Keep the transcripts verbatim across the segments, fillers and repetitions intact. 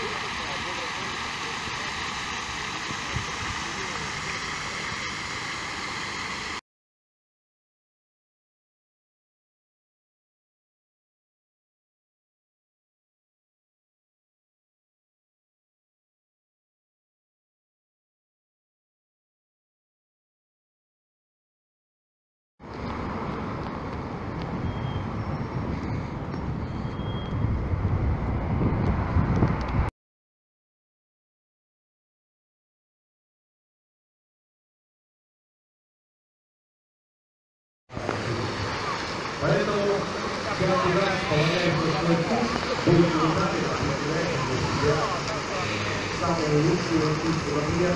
Поэтому каждый раз, полагая, что свой курс будет результаты, определяет для себя самые лучшие инструменты.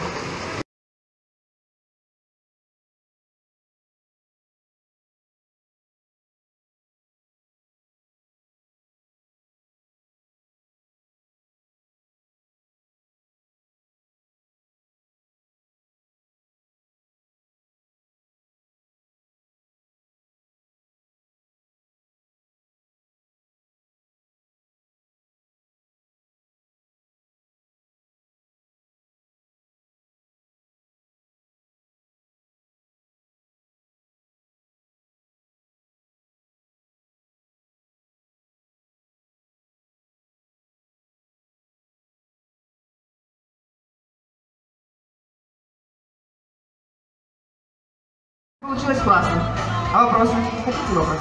Получилось классно. А вопросы? Хотите вопрос?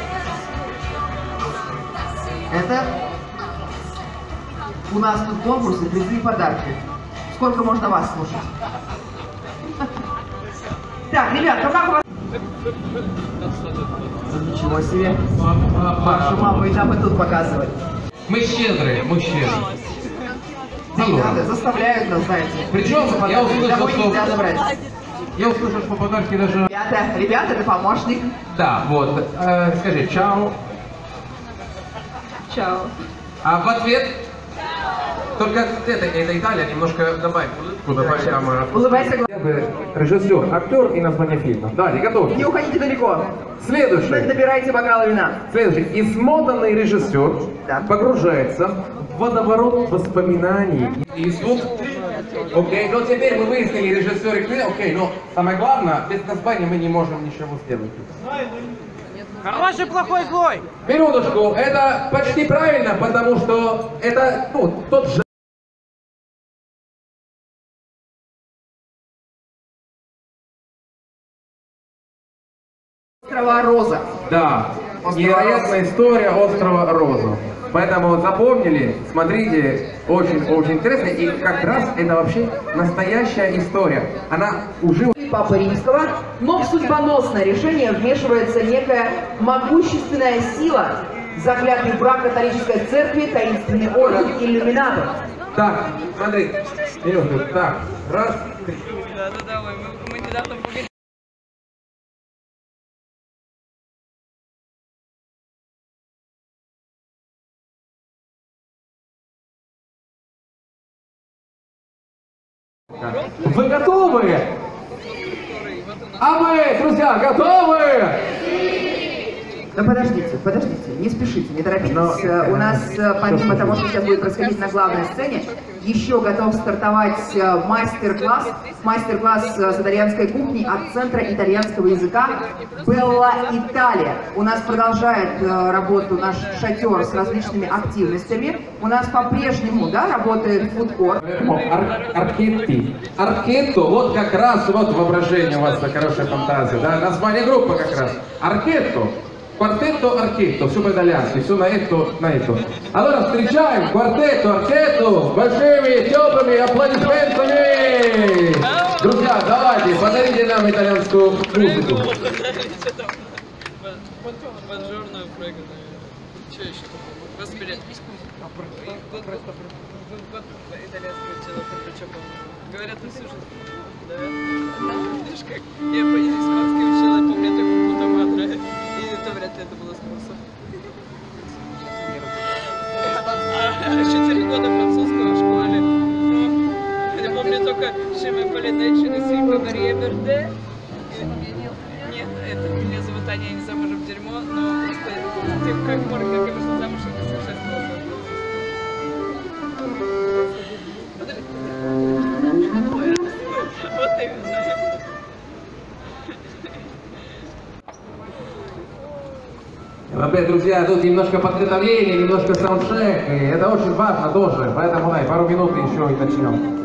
Это у нас тут конкурсы, призы и подарки. Сколько можно вас слушать? Так, ребят, ну как у вас? Ничего себе. Вашу маму и нам и тут показывать. Мы щедрые, мы щедрые. Не надо, заставляют нас, знаете. Причем я услышал, домой что... нельзя забрать. Я услышал, что подарки даже... Ребята, ребята, это помощник. Да, вот. Э, скажи, чао. Чао. А в ответ... Только это, это Италия, немножко добавь улыбку, добавь там... Улыбайся. Режиссер, актер и название фильма. Далее, готов. Не уходите далеко. Следующий. Набирайте бокалы вина. Следующий. Измотанный режиссер да. погружается в водоворот воспоминаний. И суд... Окей, но теперь мы выяснили режиссер и клей, окей, но самое главное, без названия мы не можем ничего сделать. Хороший, плохой, злой. Минуточку, это почти правильно, потому что это, ну, тот же... Острова Роза. Да, Острова невероятная Роза. история острова Роза. Поэтому запомнили, смотрите, очень-очень интересно. И как раз это вообще настоящая история. Она уже... Папы Римского, но в судьбоносное решение вмешивается некая могущественная сила, заклятый враг католической церкви, таинственный орден иллюминатов. Так, смотри, минуту, так, раз, три. Да-да-да, мы, мы недавно погорели. Вы готовы? А вы, друзья, готовы? Но подождите, подождите, не спешите, не торопитесь. Но... У нас, помимо того, что сейчас будет происходить на главной сцене, еще готов стартовать мастер-класс, мастер-класс с итальянской кухни от Центра итальянского языка Белла Италия. У нас продолжает работу наш шатер с различными активностями. У нас по-прежнему, да, работает фудкорт. Ар аркетти. Аркетто, вот как раз, вот воображение у вас, хорошая фантазия, да, название группы как раз. Аркетто. Quartetto Archetto, все по-итальянски, все на это, на это. Allora встречаем Quartetto Archetto большими теплыми аплодисментами! Друзья, давайте, подарите нам итальянскую музыку. Бонжорно, прыгано. Что еще такое? Господи. Итальянского человека, причем говорят на всю жизнь. Да? Видишь как? Я по испански учила, я помню такую путаматру. И это вряд ли это было способ. А четыре года французского в школе. Я помню только «Шеме полинейшины сильно барьеберде». Нет, это меня зовут Аня, я не замужем в дерьмо, но просто тем, как Морка, как я вышла замуж, это совершенно было. Ребята, друзья, тут немножко подготовление, немножко саундчек, и это очень важно тоже, поэтому дай пару минут и еще и начнем.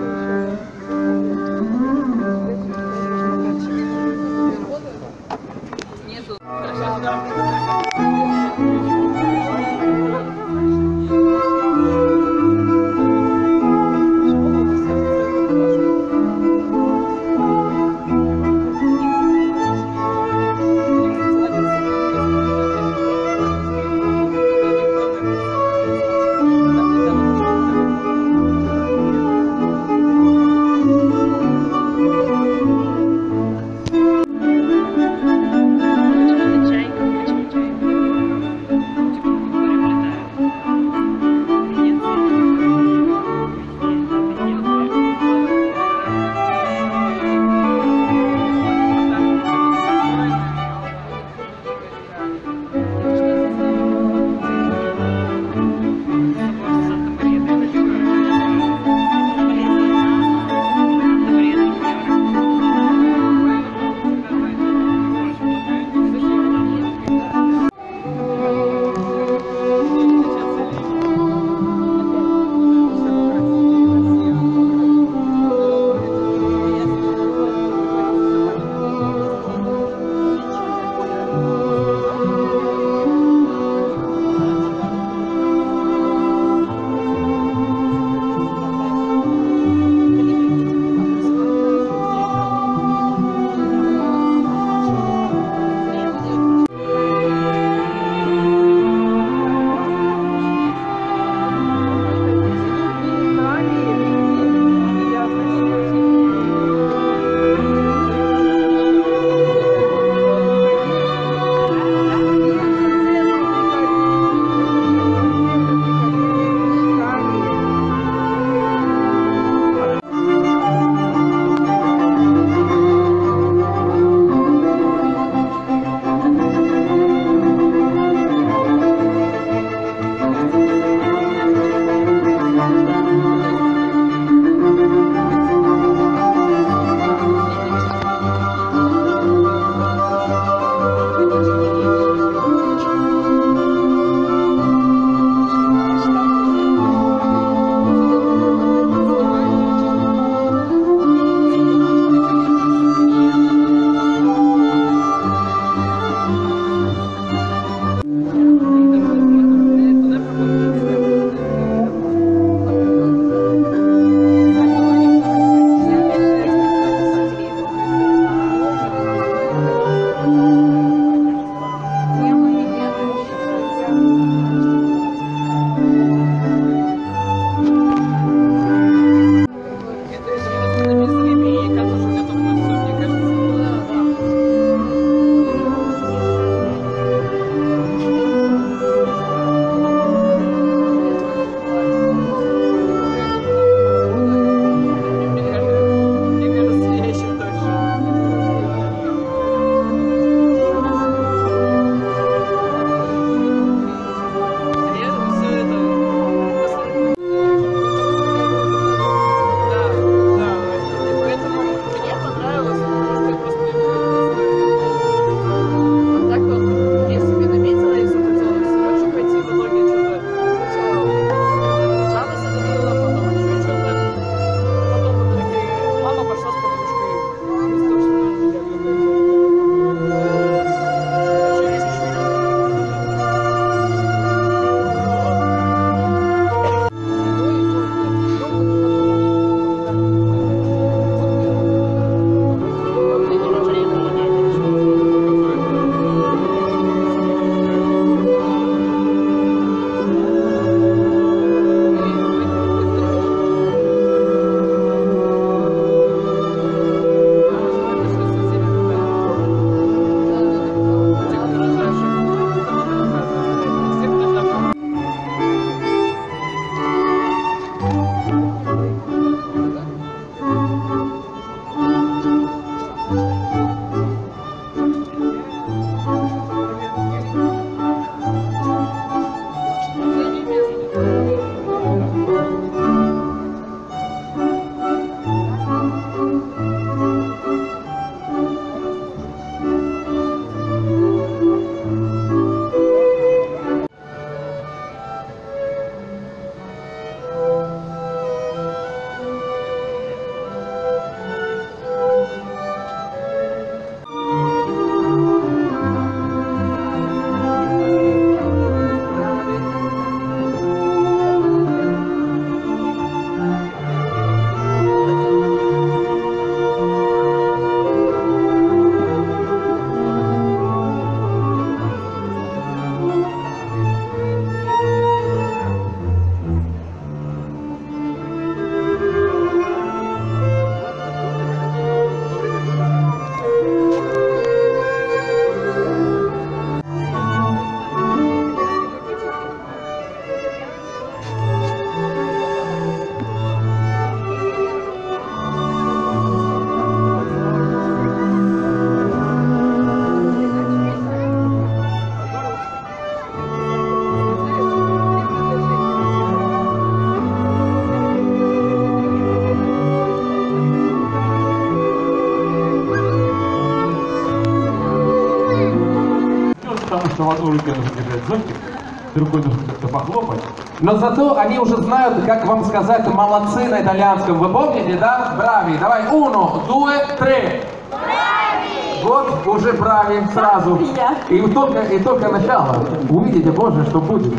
одной рукой нужно держать зонтик, другой нужно как-то похлопать. Но зато они уже знают, как вам сказать «молодцы» на итальянском. Вы помните, да? Брави. Давай, uno, due, tre. Брави! Вот, уже брави сразу. И только, и только начало. Увидите, Боже, что будет.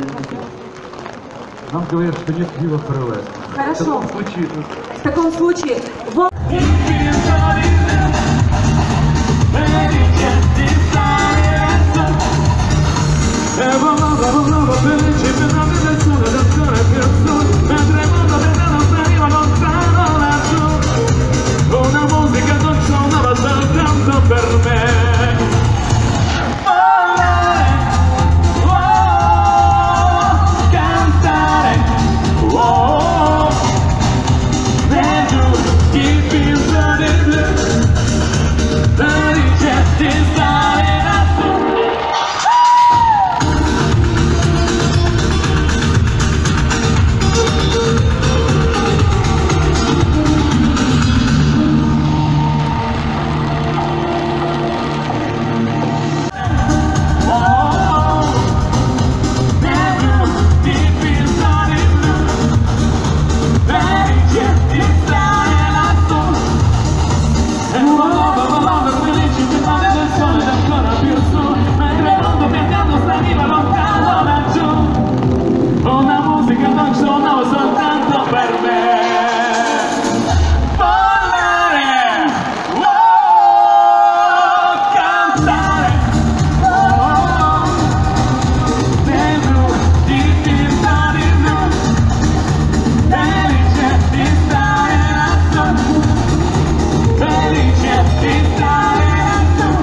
Нам говорят, что нет пива ФРЛ. Хорошо. В таком случае... В таком случае... вот- Una musica non suonava soltanto per me. Ballare, oh, cantare, oh, vedo chi pensa di te, la ricerca stare lassù. Una musica non suonava soltanto per me. Ballare, oh, cantare, oh, dentro di finta di me, felice di stare lassù, felice di stare lassù.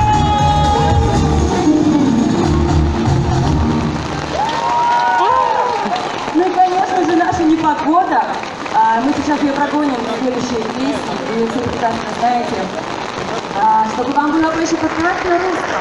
Ну и, конечно же, наша непогода. А, Мы сейчас ее прогоним в следующей песне, и вы все прекрасно знаете. А, Чтобы вам было проще подпевать на русском.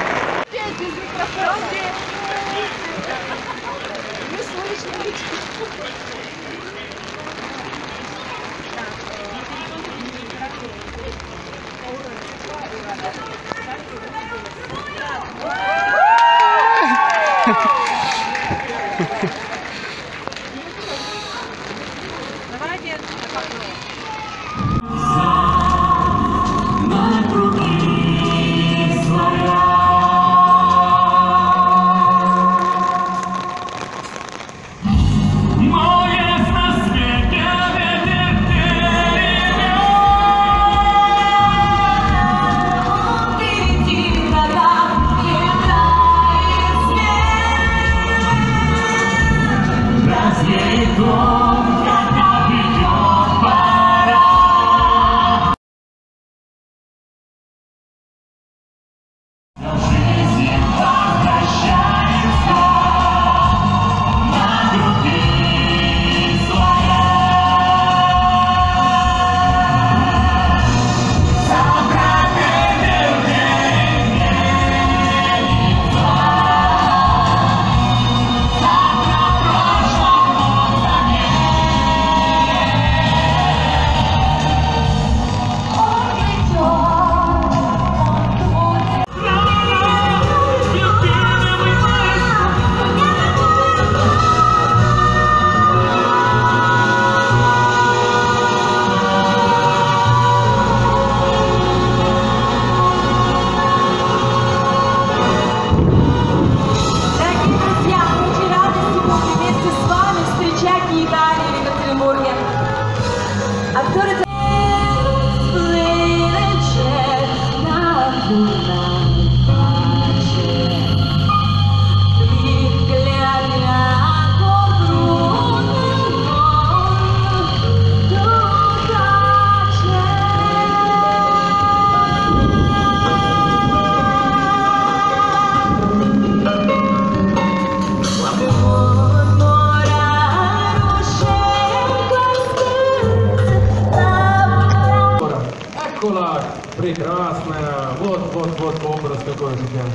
Прекрасная. Вот, вот, вот образ какой у тебя.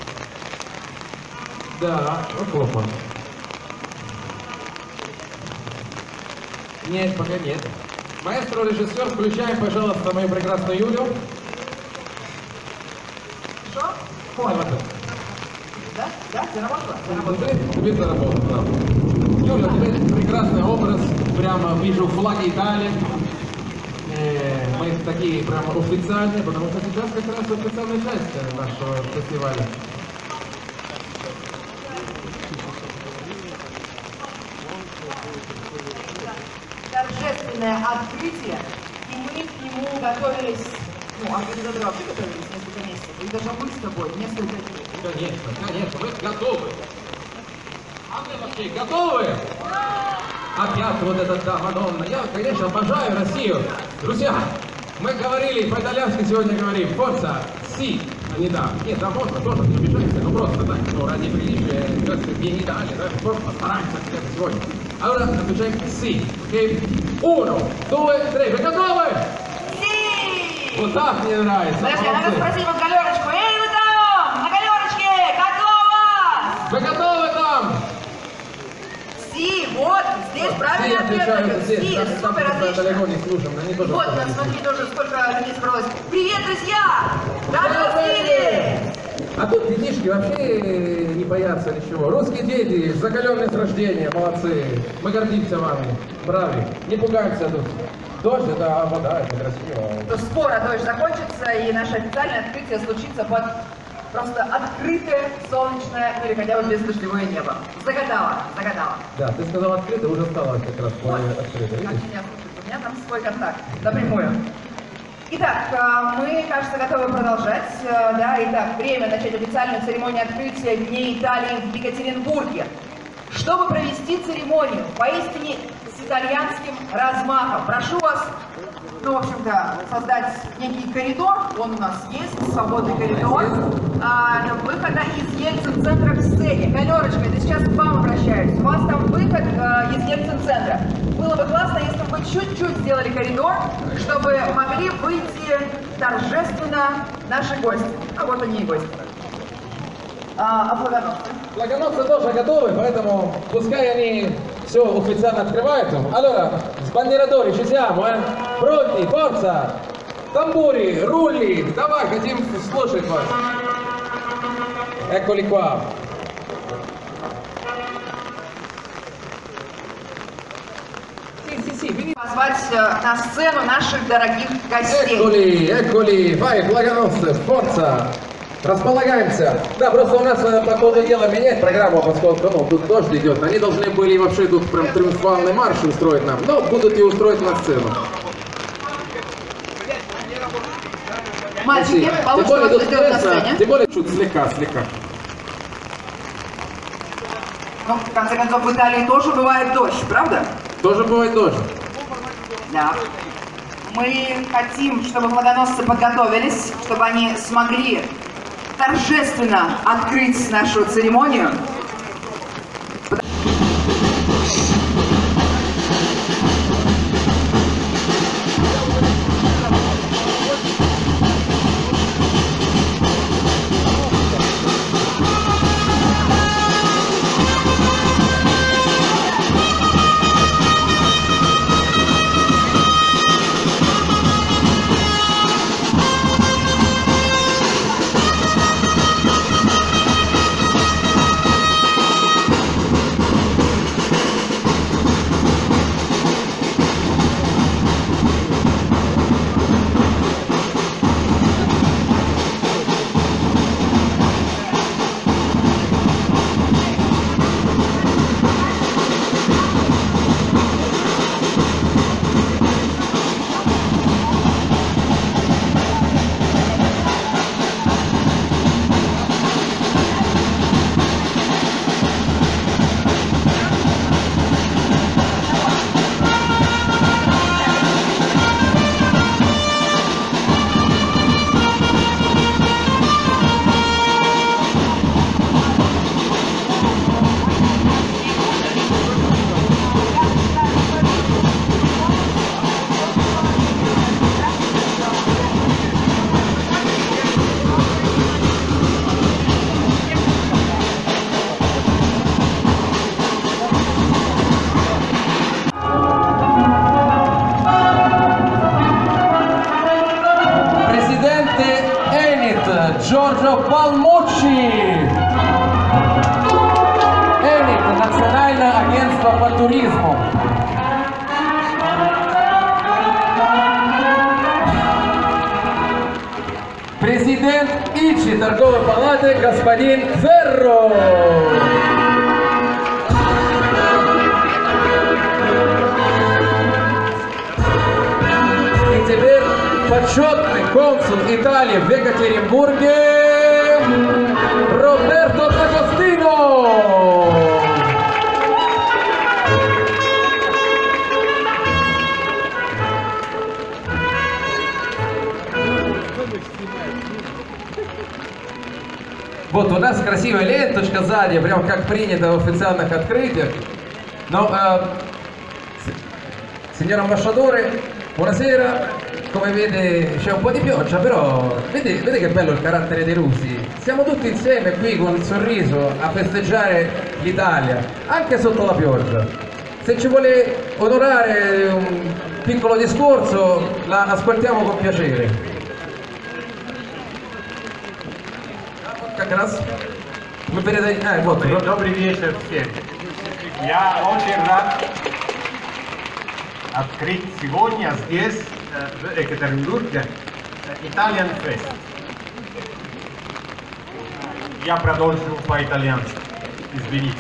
Да, вот хлопок. Нет, пока нет. Маэстро, режиссер, включаем, пожалуйста, мою прекрасную Юлю. Что? Ой, вот это. Да? Да? Заработала? Заработала. Тебе заработал, да. Юля, тебе прекрасный образ. Прямо вижу флаги Италии. Э, мы такие прямо официальные, потому что сейчас как раз официальная часть нашего фестиваля. Торжественное открытие, и мы к нему готовились, ну, организаторы вообще готовились несколько месяцев, и даже мы с тобой несколько дней. Конечно, конечно, мы готовы. А мы вообще готовы? Опять вот этот, да, Мадонна. Я, конечно, обожаю Россию. Друзья, мы говорили, по-итальянски сегодня говорим, forza, си, а не да. Нет, да, можно тоже, не обижайся, ну просто так, ну, ради приличия, как не Италия, да, просто постараемся где-то сегодня. Allora, отвечаем си, окей? Uno, due, tre, вы готовы? Си! Вот так мне нравится. Подожди, надо спросить вот галерочку. Эй, вы там, на галерочке, готово? Вы готовы там? Си, вот, здесь правильный ответ дает. Си, супер, отлично. Вот, у нас, смотри, тоже сколько людей собралось. Привет, друзья! Рады вас видеть! А тут детишки вообще не боятся ничего. Русские дети, закаленные с рождения, молодцы. Мы гордимся вами. Брави. Не пугаемся тут. Дождь, это вода, это красиво. Скоро дождь закончится, и наше официальное открытие случится под просто открытое, солнечное, ну или хотя бы бездождевое небо. Загадала, загадала. Да, ты сказал открыто, уже стало как раз Вот. открыто. Как Видишь? меня слушают? У меня там свой контакт, напрямую. Итак, мы, кажется, готовы продолжать. Да, итак, время начать официальную церемонию открытия Дней Италии в Екатеринбурге. Чтобы провести церемонию поистине с итальянским размахом, прошу вас, ну, в общем-то, создать некий коридор, он у нас есть, свободный коридор, а, выхода из Ельцин-центра к сцене. Галерочка, это сейчас к вам обращаюсь. У вас там выход а, из Ельцин-центра. Было бы классно, если бы вы чуть-чуть сделали коридор, чтобы могли выйти торжественно наши гости. А вот они и гости. А, а флагоносцы? Флагоносцы тоже готовы, поэтому пускай они все официально открывают. Allora, sbandieratori, ci siamo, eh? Pronti, forza! Tamburi, rulli, давай, хотим слушать вас. Eccoli qua. Sì, sì, sì, veni. Позвать э, на сцену наших дорогих гостей. Eccoli, eccoli, vai, флагоносцы, forza! Располагаемся. Да, просто у нас по ходу дела менять программу, поскольку ну, тут дождь идет. Они должны были вообще тут прям триумфальный марш устроить нам, но будут и устроить на сцену. Мальчики, Тем получится более, вас тут сделать на интересно, сцене. тем более чуть слегка, слегка. Ну, в конце концов, в Италии тоже бывает дождь, правда? Тоже бывает дождь. Да. Мы хотим, чтобы флагоносцы подготовились, чтобы они смогли торжественно открыть нашу церемонию. торговой палаты господин Ферро. И теперь почетный консул Италии в Екатеринбурге Роберто Д'Агостино. Вот у нас красивая ленточка сзади, прям как принято в официальных открытиях. Но, eh, signor ambasciatore, buonasera. Come vede c'è un po' di pioggia, però vede, vede che bello il carattere dei russi. Siamo tutti insieme qui con il sorriso a festeggiare l'Italia, anche sotto la pioggia. Se ci vuole onorare un piccolo discorso, la ascoltiamo con piacere. Как раз мы передаем... А, вот, Добрый, добрый вечер всем. Я очень рад открыть сегодня здесь, в Екатеринбурге, Italian Fest. Я продолжу по-итальянски, извините.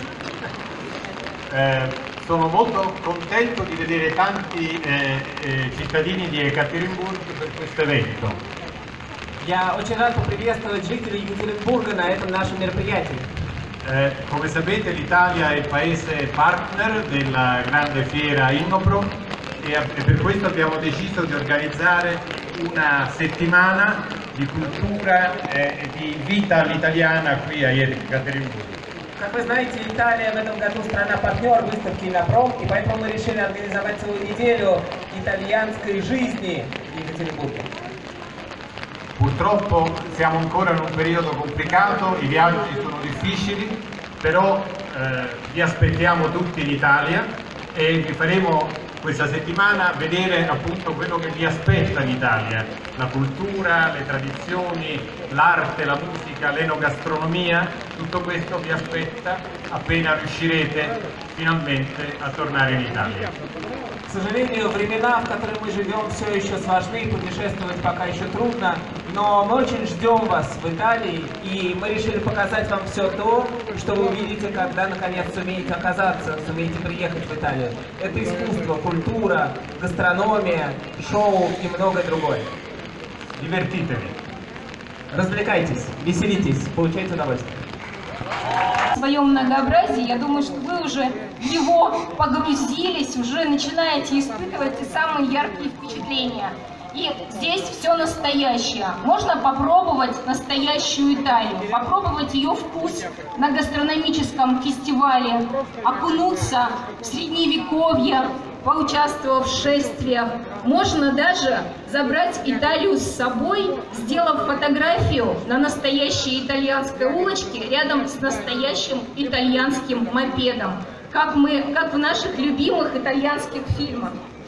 Eh, sono molto contento di vedere tanti eh, eh, cittadini di Ekaterinburg per questo evento. Я очень рад поприветствовать жителей Екатеринбурга на этом нашем мероприятии. Eh, come sapete l'Italia è il paese partner della grande fiera Innoprom e, e per questo abbiamo deciso di organizzare una settimana di cultura e eh, di vita all'italiana qui a Екатеринбург. Как вы знаете, Италия в этом году страна-партнер выставки Иннопром, и поэтому мы решили организовать целую неделю итальянской жизни в Екатеринбурге. Purtroppo siamo ancora in un periodo complicato, i viaggi sono difficili, però eh, vi aspettiamo tutti in Italia e vi faremo questa settimana vedere appunto quello che vi aspetta in Italia, la cultura, le tradizioni, l'arte, la musica, l'enogastronomia, tutto questo vi aspetta appena riuscirete finalmente a tornare in Italia. К сожалению, времена, в которые мы живем, все еще сложны, путешествовать пока еще трудно, но мы очень ждем вас в Италии, и мы решили показать вам все то, что вы увидите, когда наконец сумеете оказаться, сумеете приехать в Италию. Это искусство, культура, гастрономия, шоу и многое другое. Divertitevi. Развлекайтесь, веселитесь, получайте удовольствие. В своем многообразии, я думаю, что вы уже в него погрузились, уже начинаете испытывать те самые яркие впечатления. И здесь все настоящее. Можно попробовать настоящую Италию, попробовать ее вкус на гастрономическом фестивале, окунуться в средневековье, поучаствовав в шествиях. Можно даже забрать Италию с собой, сделав фотографию на настоящей итальянской улочке рядом с настоящим итальянским мопедом, как, мы, как в наших любимых итальянских фильмах.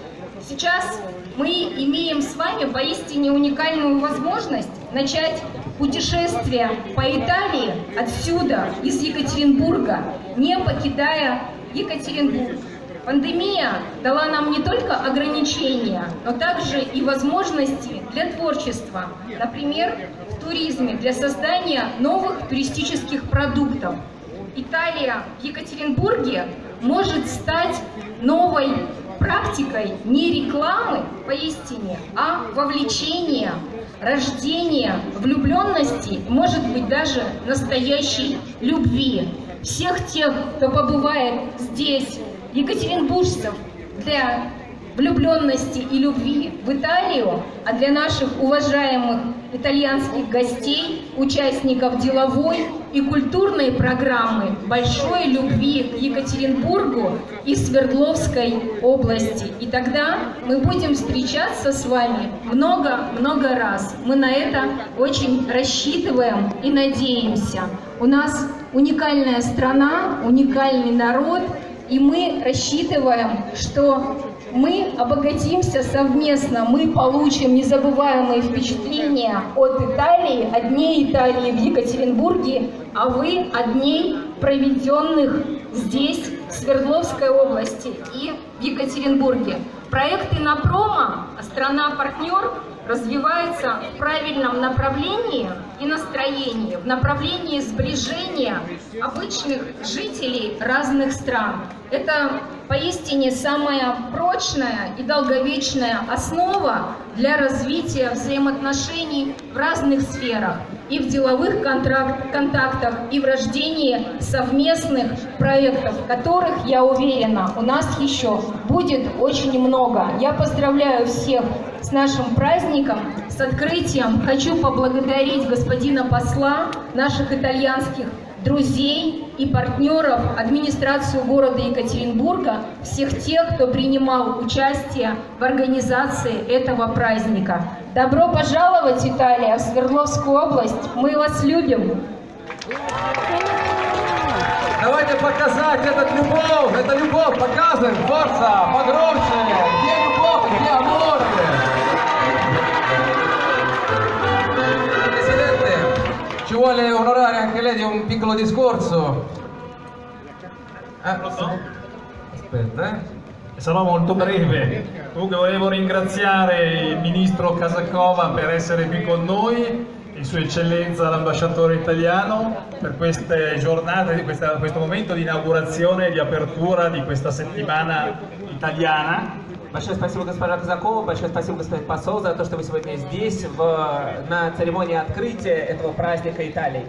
Сейчас мы имеем с вами поистине уникальную возможность начать путешествие по Италии отсюда, из Екатеринбурга, не покидая Екатеринбург. Пандемия дала нам не только ограничения, но также и возможности для творчества, например, в туризме, для создания новых туристических продуктов. Италия в Екатеринбурге может стать новой практикой не рекламы поистине, а вовлечения, рождения, влюбленности, может быть даже настоящей любви. Всех тех, кто побывает здесь, екатеринбуржцев, для влюбленности и любви в Италию, а для наших уважаемых итальянских гостей, участников деловой и культурной программы большой любви к Екатеринбургу и Свердловской области. И тогда мы будем встречаться с вами много-много раз. Мы на это очень рассчитываем и надеемся. У нас уникальная страна, уникальный народ, и мы рассчитываем, что мы обогатимся совместно, мы получим незабываемые впечатления от Италии, от дней Италии в Екатеринбурге, а вы от дней, проведенных здесь, в Свердловской области и в Екатеринбурге. Проект Иннопрома, страна-партнер, развивается в правильном направлении и настроении, в направлении сближения обычных жителей разных стран. Это поистине самая прочная и долговечная основа для развития взаимоотношений в разных сферах, и в деловых контракт, контактах, и в рождении совместных проектов, которых, я уверена, у нас еще будет очень много. Я поздравляю всех с нашим праздником, с открытием. Хочу поблагодарить господина посла, наших итальянских друзей и партнеров, администрацию города Екатеринбурга, всех тех, кто принимал участие в организации этого праздника. Добро пожаловать, Италия, в Свердловскую область. Мы вас любим. Давайте показать этот любовь, это любовь, показываем, форца, погромче, где любовь, где амор. Presidente, ci vuole onorare anche lei di un piccolo discorso? Ah, aspetta, eh. Sarò molto breve. Comunque volevo ringraziare il ministro Casacova per essere qui con noi, e Sua Eccellenza l'ambasciatore italiano per queste giornate, questa, questo momento di inaugurazione e di apertura di questa settimana italiana. Большое спасибо, госпожа Казакова, большое спасибо, господин посол, за то, что вы сегодня здесь, в, на церемонии открытия этого праздника Италии.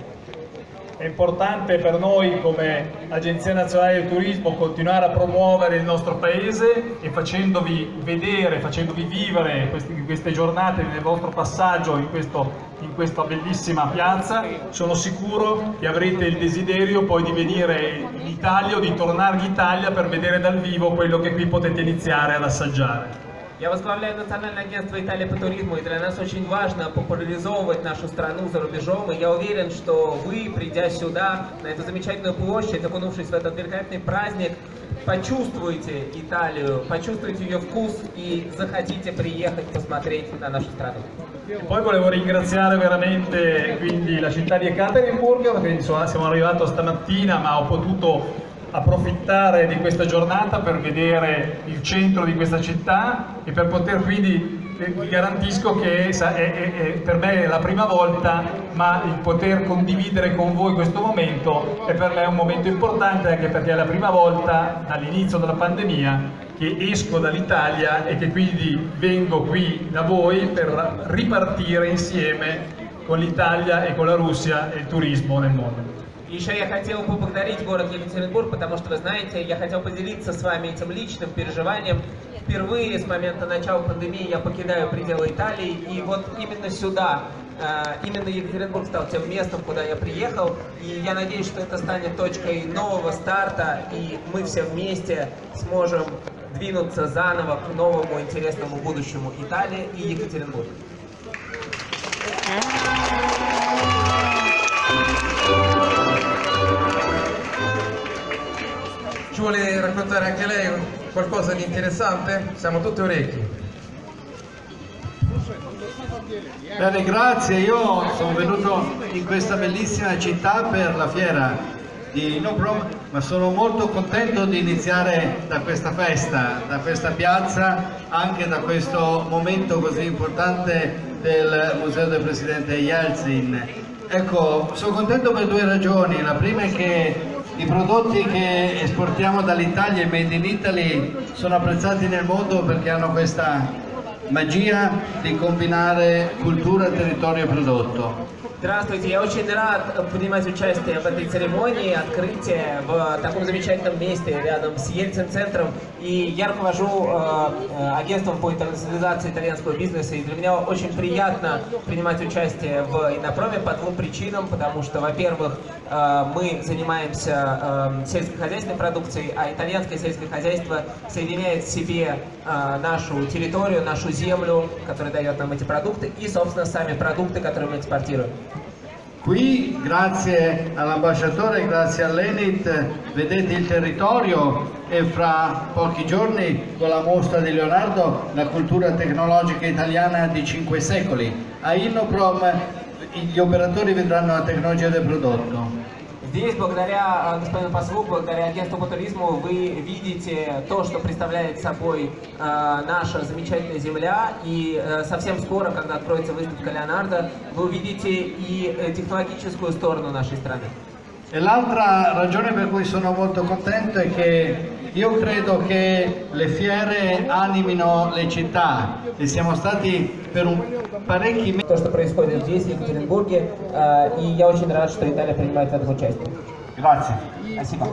È importante per noi come Agenzia Nazionale del Turismo continuare a promuovere il nostro paese, e facendovi vedere, facendovi vivere questi, queste giornate nel vostro passaggio in, questo, in questa bellissima piazza. Sono sicuro che avrete il desiderio poi di venire in Italia o di tornare in Italia per vedere dal vivo quello che qui potete iniziare ad assaggiare. Я возглавляю Национальное агентство Италии по туризму, и для нас очень важно популяризовывать нашу страну за рубежом, и я уверен, что вы, придя сюда, на эту замечательную площадь, окунувшись в этот великолепный праздник, почувствуете Италию, почувствуете ее вкус и захотите приехать посмотреть на нашу страну. E poi volevo ringraziare veramente quindi la città di Ekaterinburg, perché insomma, siamo arrivati stamattina, ma ho potuto approfittare di questa giornata per vedere il centro di questa città, e per poter quindi, vi garantisco che è, è, è, per me è la prima volta, ma il poter condividere con voi questo momento è per me un momento importante, anche perché è la prima volta dall'inizio della pandemia che esco dall'Italia e che quindi vengo qui da voi per ripartire insieme con l'Italia e con la Russia e il turismo nel mondo. Еще я хотел поблагодарить город Екатеринбург, потому что, вы знаете, я хотел поделиться с вами этим личным переживанием. Впервые с момента начала пандемии я покидаю пределы Италии, и вот именно сюда, именно Екатеринбург стал тем местом, куда я приехал, и я надеюсь, что это станет точкой нового старта, и мы все вместе сможем двинуться заново к новому интересному будущему Италии и Екатеринбурга. Ci vuole raccontare anche lei qualcosa di interessante? Siamo tutti orecchi. Bene, grazie. Io sono venuto in questa bellissima città per la fiera di Inoprom, ma sono molto contento di iniziare da questa festa, da questa piazza, anche da questo momento così importante del Museo del Presidente Yeltsin. Ecco, sono contento per due ragioni. La prima è che i prodotti che esportiamo dall'Italia, i Made in Italy, sono apprezzati nel mondo perché hanno questa magia di combinare cultura, territorio e prodotto. Здравствуйте, я очень рад принимать участие в этой церемонии открытия в таком замечательном месте рядом с Ельцин-центром. И я руковожу э, агентством по интернационализации итальянского бизнеса, и для меня очень приятно принимать участие в Инопроме по двум причинам, потому что, во-первых, э, мы занимаемся э, сельскохозяйственной продукцией, а итальянское сельское хозяйство соединяет в себе э, нашу территорию, нашу землю, которая дает нам эти продукты, и, собственно, сами продукты, которые мы экспортируем. Qui, grazie all'ambasciatore e grazie all'Enit, vedete il territorio, e fra pochi giorni con la mostra di Leonardo la cultura tecnologica italiana di cinque secoli. A Innoprom gli operatori vedranno la tecnologia del prodotto. Здесь, благодаря господину послу, благодаря агентству по туризму, вы видите то, что представляет собой э, наша замечательная земля. И э, совсем скоро, когда откроется выставка Леонардо, вы увидите и э, технологическую сторону нашей страны. E l'altra ragione per cui sono molto contento è che io credo che le fiere animino le città e siamo stati per un parecchi mesi. То, что происходит здесь, в Екатеринбурге, э, и я очень рад, что Италия принимает в этом участие. Grazie. Спасибо.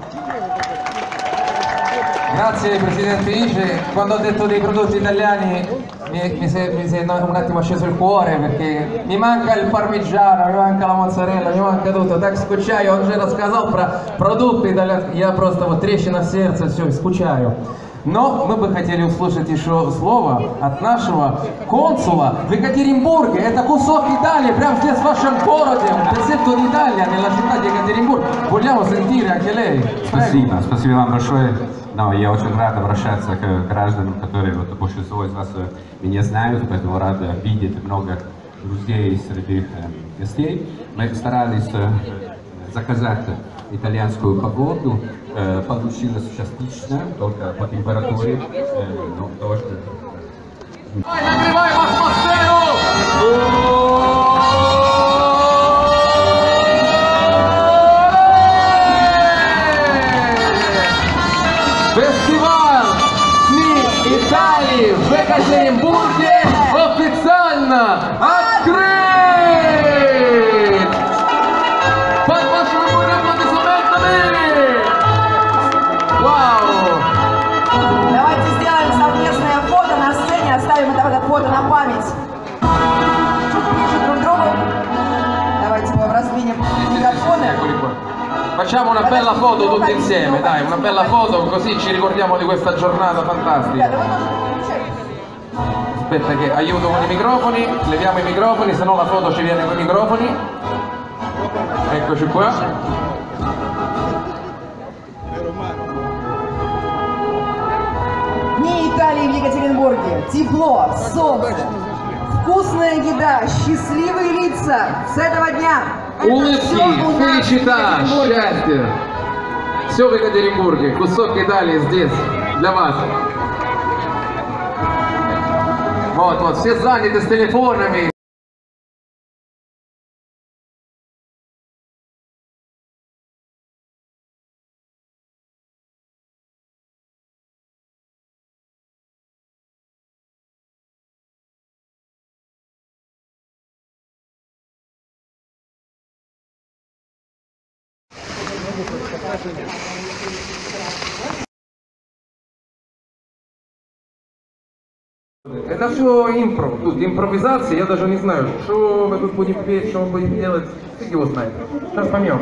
Grazie Presidente Ice, quando ho detto dei prodotti italiani mi, mi, si, mi si è un attimo sceso il cuore perché mi manca il parmigiano, mi manca la mozzarella, mi manca tutto. Так скучаю, он же рассказал про продукты итальянские, я просто вот трещина в сердце, все, скучаю. Но мы бы хотели услышать еще слово от нашего консула в Екатеринбурге. Это кусок Италии, прямо здесь в вашем городе, un pezzetto d'Italia nella città di Екатеринбург. Vogliamo sentire anche lei. Спасибо, спасибо вам большое. Но я очень рад обращаться к гражданам, которые, вот, большинство из вас меня знают, поэтому рад видеть много друзей среди гостей. Мы старались заказать итальянскую погоду, получилось частично, только по температуре, но дождь. Нагреваем атмосферу! Фестиваль Дни Италии в Екатеринбурге официально открыт! Под вашими аплодисментами! Вау! Давайте сделаем совместное фото на сцене, оставим это фото на память. Чуть ближе друг к другу. Давайте мы разменим микрофоны. Facciamo una bella foto tutti insieme, dai, una bella foto così ci ricordiamo di questa giornata fantastica. Aspetta che aiuto con i microfoni, leviamo i microfoni, se no la foto ci viene con i microfoni. Eccoci qua. Дни Италии в Екатеринбурге. Тепло, солнце, вкусная еда, счастливые лица с этого дня. Улыбки, феличита, счастье. Все в Екатеринбурге. Кусок Италии здесь для вас. Вот, вот, все заняты с телефонами. Это все импро, тут импровизация, я даже не знаю, что мы тут будем петь, что мы будем делать, фиг его знает. Сейчас поймем.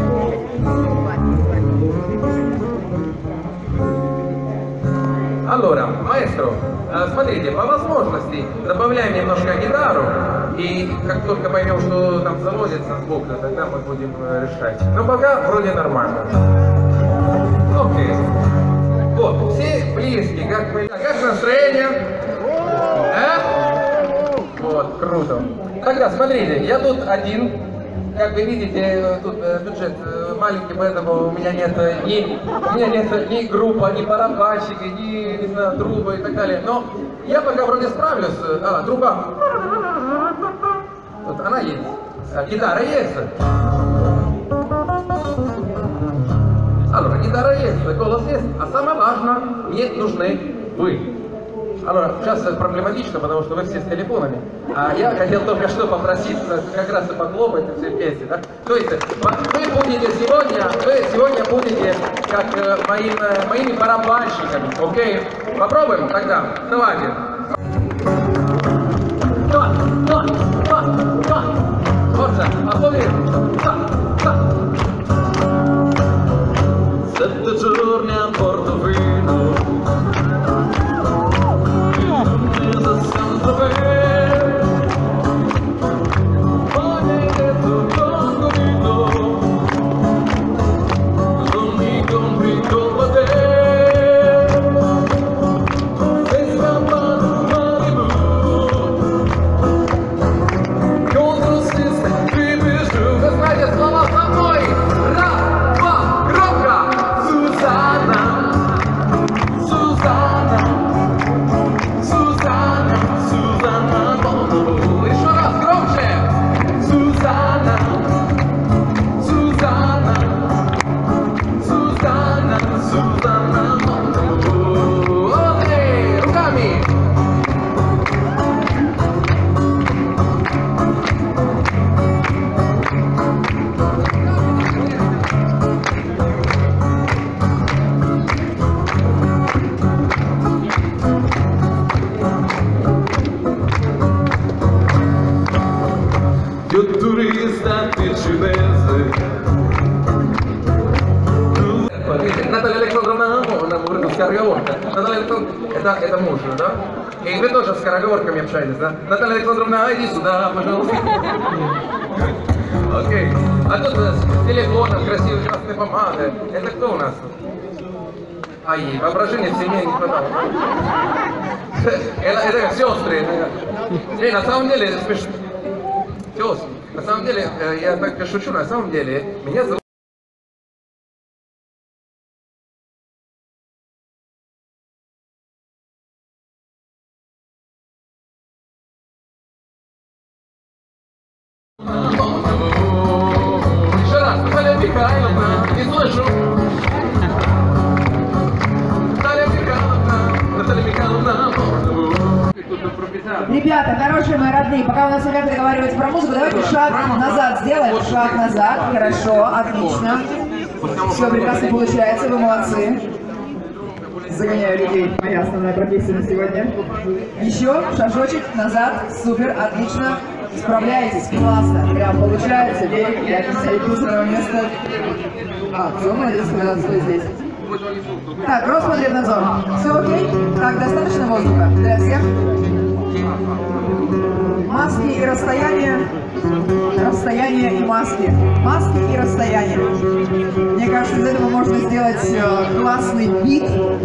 Allora, maestro, смотрите, по возможности добавляем немножко гитару, и как только поймем, что там заводится звук, тогда мы будем решать. Но пока вроде нормально. Окей. Вот, все близкие, как вы, как настроение? А? Вот, круто. Тогда, смотрите, я тут один, как вы видите, тут бюджет маленький, поэтому у меня нет ни, у меня нет ни группа, ни барабанщики, ни, не знаю, трубы и так далее. Но я пока вроде справлюсь. А, труба. Вот она есть. А, гитара есть. Allora, гитара есть, голос есть, а самое важное, мне нужны вы. Allora, сейчас проблематично, потому что вы все с телефонами, а я хотел только что попросить как раз и похлопать все вместе, да? То есть, вы будете сегодня, вы сегодня будете как моим, моими барабанщиками, окей? Попробуем тогда? Давайте. Forza, аплодируем. Sette giorni a Portofino, attesa sempre bene, poi mi hai detto non convinto, non mi compri colpa te, sei scappato Malibu, contro sistema, creepy giù, che sbaglia slava sa noi, ra! Александровна Амонова, это скороговорка. Наталья Александровна, это, это муж, да? И вы тоже с скороговорками общаетесь, да? Наталья Александровна, иди сюда, пожалуйста. Окей. А тут с телефоном, красивой красной помадой. Это кто у нас? Ай, воображения в семье не хватало. Это, это как сестры. Не, на самом деле это смешно. Сестры. На самом деле, я так шучу, на самом деле, меня зовут... Еще раз, Наталья Михайловна, не слышу. Наталья Михайловна, Наталья Михайловна. Ребята, хорошие мои родные, пока у нас ребята договариваются про музыку, давайте шаг назад сделаем. Шаг назад. Хорошо, отлично. Все прекрасно получается, вы молодцы. Загоняю людей. Моя основная профессия на сегодня. Еще шажочек назад. Супер, отлично. Справляетесь, классно. Прям получается. Век, я иду с своего места. А, все, молодец, стой здесь. Так, Роспотребнадзор. Все окей? Так, достаточно воздуха для всех? Маски и расстояние. Расстояние и маски. Маски и расстояние. Мне кажется, из этого можно сделать э, классный бит.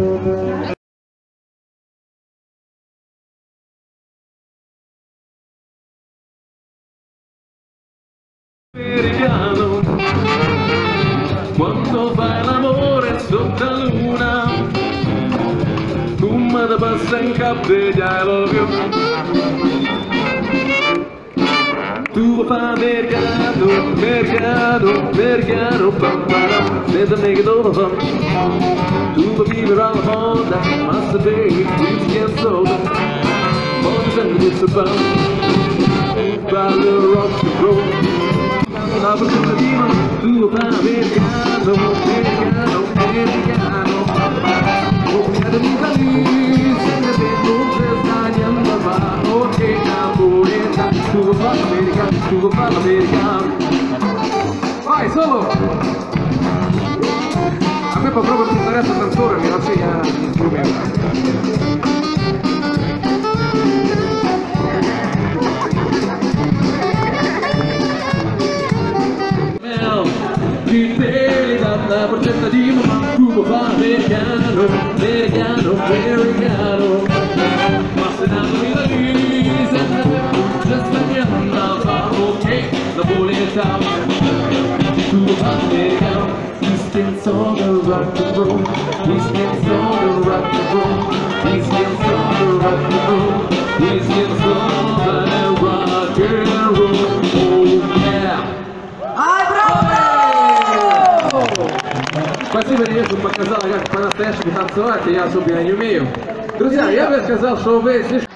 Quando fai l'amore sotto la luna, come ti passa in capelli, I love you. Tu fai mercato, mercato, mercato, bambara, senza make it over. Tu vivi alla fonda, ma se bevi, whisky and soda, poi senti di sabão, ballo rock and roll. La prossima tu fai americano, americano, americano. Come di Parigi, se ne vedo stagliando ma ok, amore, tu fai americano, tu fai americano. Vai, solo! A me proprio mi interessa tanto, mi rassegna gli strumenti. Ti peli dalla porcetta di mamma, tu fa americano, americano, americano. Ma se nato mi da lì, sempre se stagliando ma ok, la boletta. Tu fa americano, he stands on the rock and roll, he stands on the rock and roll, he stands on the rock and roll, he stands on the rock and roll, oh yeah. Спасибо, Режу, показала, как по-настоящему танцевать, и я особенно не умею. Друзья, я бы сказал, что вы слишком...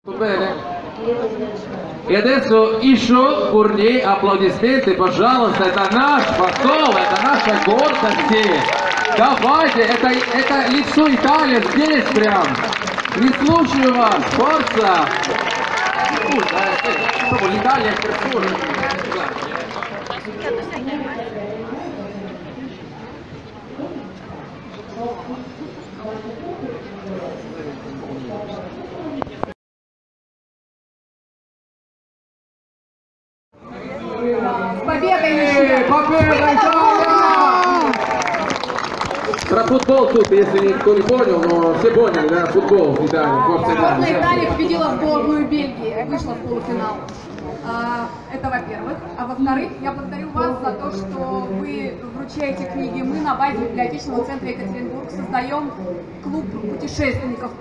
Bene. И adesso еще бурнее аплодисменты, пожалуйста, это наш посол, это наша гордость. Давайте, это, это лицо Италии здесь прям. Не слушаю вас, forza. L'Italia è persona. Победой! Победа, Италия! Про футбол тут, если никто не понял, но все поняли, да, футбол в Италии, Форца Сборная Италия. Италии победила сборную Бельгии, вышла в полуфинал. А, Это во-первых. А во-вторых, я благодарю вас за то, что вы вручаете книги. Мы на базе библиотечного центра Екатеринбург создаем клуб путешественников.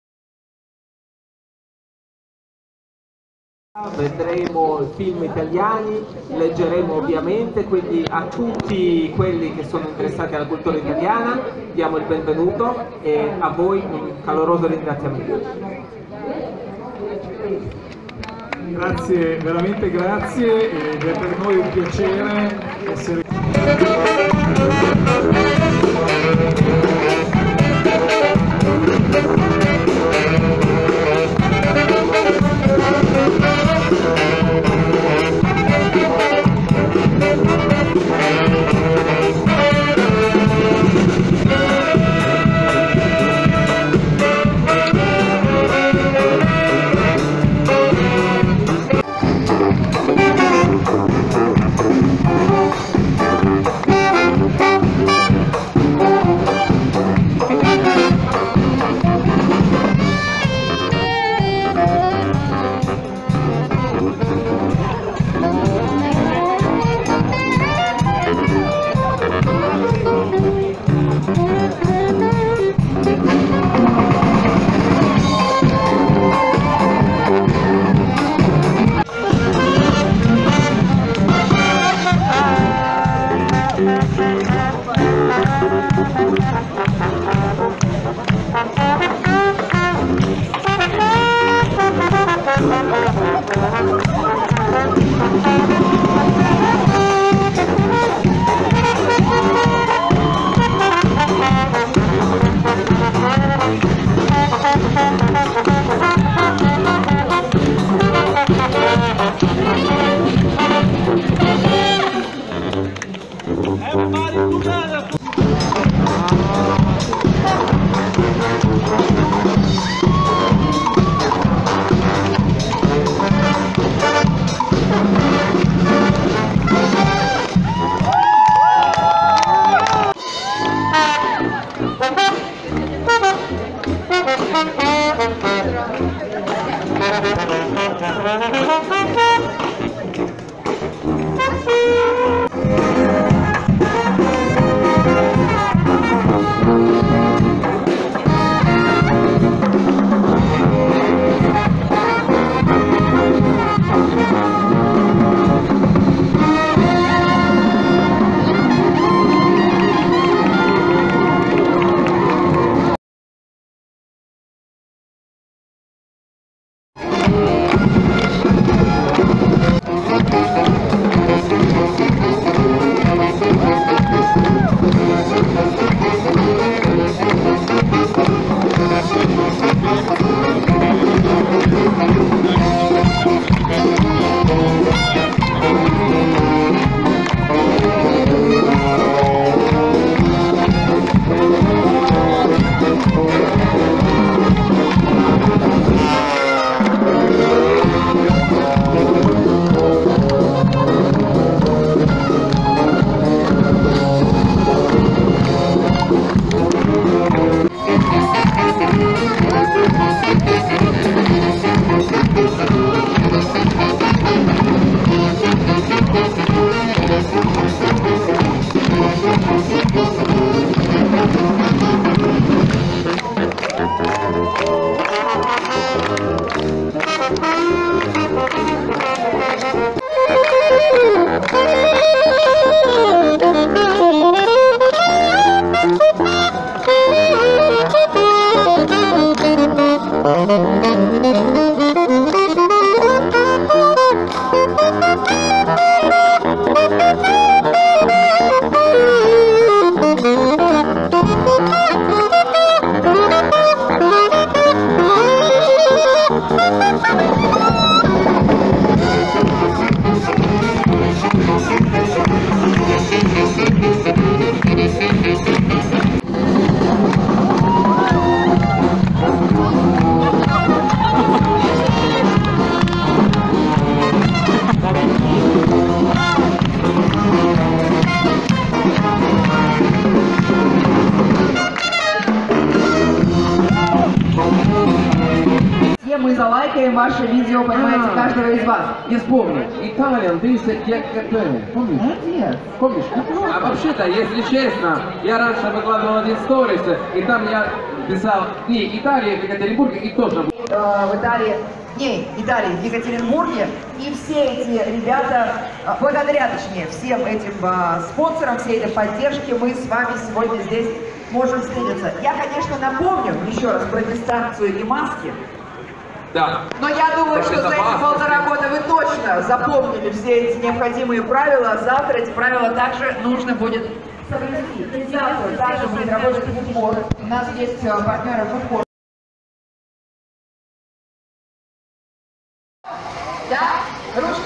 Vedremo film italiani, leggeremo ovviamente, quindi a tutti quelli che sono interessati alla cultura italiana diamo il benvenuto e a voi un caloroso ringraziamento. Grazie, veramente grazie, ed è per noi un piacere essere залайкаем ваше видео, понимаете, А. каждого из вас. Я вспомнил. Italian Dissect Cat. Помнишь? Молодец. Помнишь? А вообще-то, если честно, я раньше выкладывал один сторис, и там я писал не Италия, Екатеринбург, и тоже... Э, в Италии, не, Италии, в Екатеринбурге. И все эти ребята, э, благодаря, точнее, всем этим э, спонсорам, всей этой поддержке, мы с вами сегодня здесь можем встретиться. Я, конечно, напомню еще раз про дистанцию и маски. Да. Но я думаю, что за эти полтора года вы точно запомнили все эти необходимые правила. Завтра эти правила также нужно будет соблюсти. И завтра также будет работать фудкорт. У нас есть э, партнеры фудкорт. Да? Ручки